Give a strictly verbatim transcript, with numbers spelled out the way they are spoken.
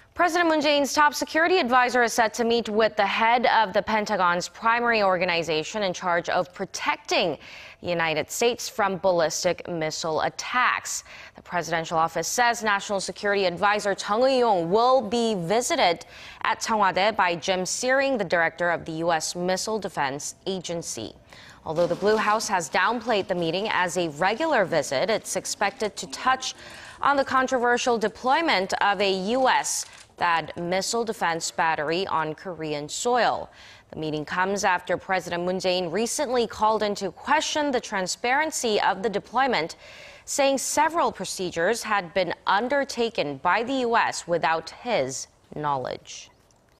President Moon Jae-in's top security advisor is set to meet with the head of the Pentagon's primary organization in charge of protecting the United States from ballistic missile attacks. The presidential office says National Security Advisor Chung Eui-yong will be visited at Cheong Wa Dae by Jim Syring, the director of the U S Missile Defense Agency. Although the Blue House has downplayed the meeting as a regular visit, it's expected to touch on the controversial deployment of a U S T H A D missile defense battery on Korean soil. The meeting comes after President Moon Jae-in recently called into question the transparency of the deployment, saying several procedures had been undertaken by the U S without his knowledge.